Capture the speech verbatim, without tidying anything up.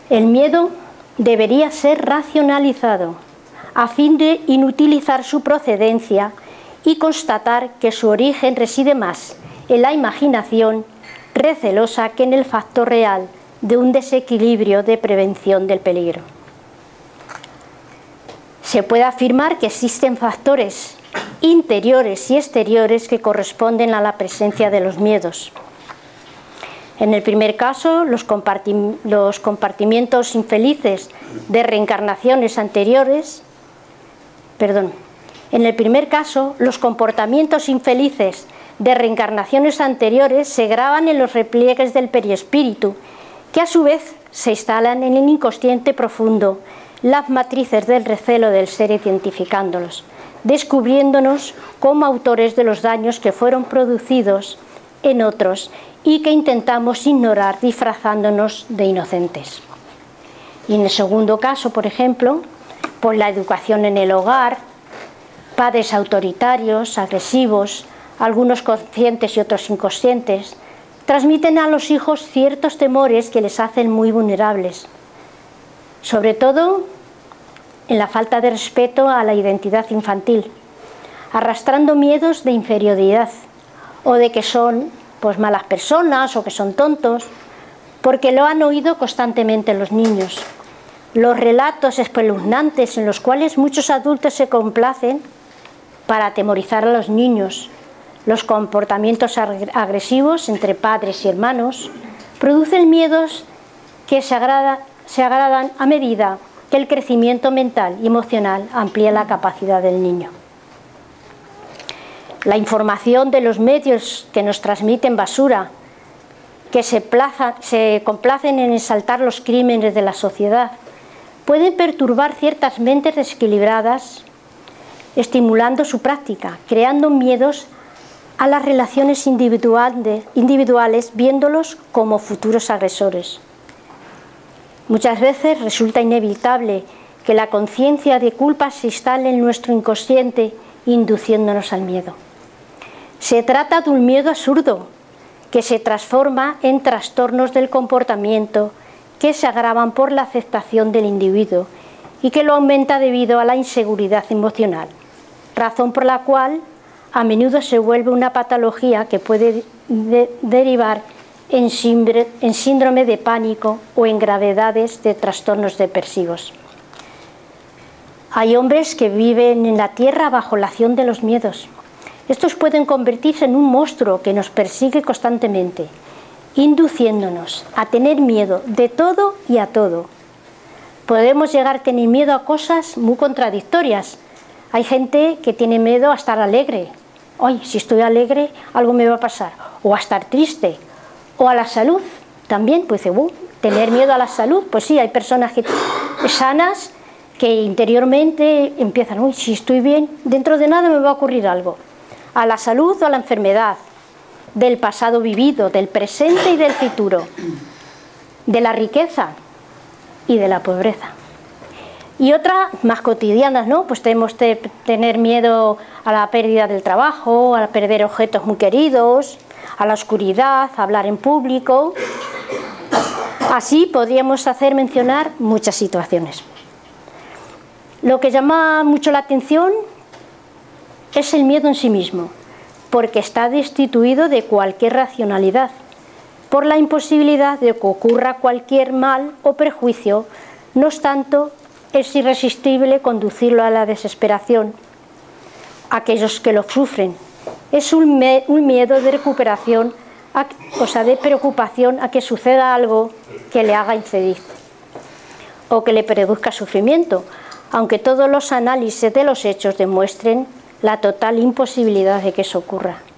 El miedo debería ser racionalizado a fin de inutilizar su procedencia y constatar que su origen reside más en la imaginación recelosa que en el factor real de un desequilibrio de prevención del peligro. Se puede afirmar que existen factores interiores y exteriores que corresponden a la presencia de los miedos. En el primer caso, los, compartim- los compartimientos infelices de reencarnaciones anteriores, perdón, en el primer caso, los comportamientos infelices de reencarnaciones anteriores se graban en los repliegues del perispíritu, que a su vez se instalan en el inconsciente profundo, las matrices del recelo del ser, identificándolos, descubriéndonos como autores de los daños que fueron producidos en otros y que intentamos ignorar disfrazándonos de inocentes. Y en el segundo caso, por ejemplo, por la educación en el hogar, padres autoritarios, agresivos, algunos conscientes y otros inconscientes, transmiten a los hijos ciertos temores que les hacen muy vulnerables, sobre todo en la falta de respeto a la identidad infantil, arrastrando miedos de inferioridad o de que son pues malas personas o que son tontos, porque lo han oído constantemente los niños. Los relatos espeluznantes en los cuales muchos adultos se complacen para atemorizar a los niños, los comportamientos agresivos entre padres y hermanos, producen miedos que se, agrada, se agradan a medida que el crecimiento mental y emocional amplía la capacidad del niño. La información de los medios que nos transmiten basura, que se, plaza, se complacen en exaltar los crímenes de la sociedad, pueden perturbar ciertas mentes desequilibradas, estimulando su práctica, creando miedos a las relaciones individuales, individuales, viéndolos como futuros agresores. Muchas veces resulta inevitable que la conciencia de culpa se instale en nuestro inconsciente, induciéndonos al miedo. Se trata de un miedo absurdo, que se transforma en trastornos del comportamiento que se agravan por la aceptación del individuo y que lo aumenta debido a la inseguridad emocional, razón por la cual a menudo se vuelve una patología que puede de derivar en síndrome de pánico o en gravedades de trastornos depresivos. Hay hombres que viven en la tierra bajo la acción de los miedos. Estos pueden convertirse en un monstruo que nos persigue constantemente, induciéndonos a tener miedo de todo y a todo. Podemos llegar a tener miedo a cosas muy contradictorias. Hay gente que tiene miedo a estar alegre. Ay, si estoy alegre, algo me va a pasar. O a estar triste. O a la salud también. Pues uh, tener miedo a la salud. Pues sí, hay personas que, sanas que interiormente empiezan, uy, si estoy bien, dentro de nada me va a ocurrir algo. A la salud o a la enfermedad, del pasado vivido, del presente y del futuro, de la riqueza y de la pobreza. Y otras más cotidianas, ¿no? Pues tenemos que tener miedo a la pérdida del trabajo, a perder objetos muy queridos, a la oscuridad, a hablar en público. Así podríamos hacer mencionar muchas situaciones. Lo que llama mucho la atención es el miedo en sí mismo, porque está destituido de cualquier racionalidad, por la imposibilidad de que ocurra cualquier mal o perjuicio. No obstante, es irresistible conducirlo a la desesperación. Aquellos que lo sufren, es un, me un miedo de recuperación, a, o sea, de preocupación a que suceda algo que le haga infeliz o que le produzca sufrimiento, aunque todos los análisis de los hechos demuestren la total imposibilidad de que eso ocurra.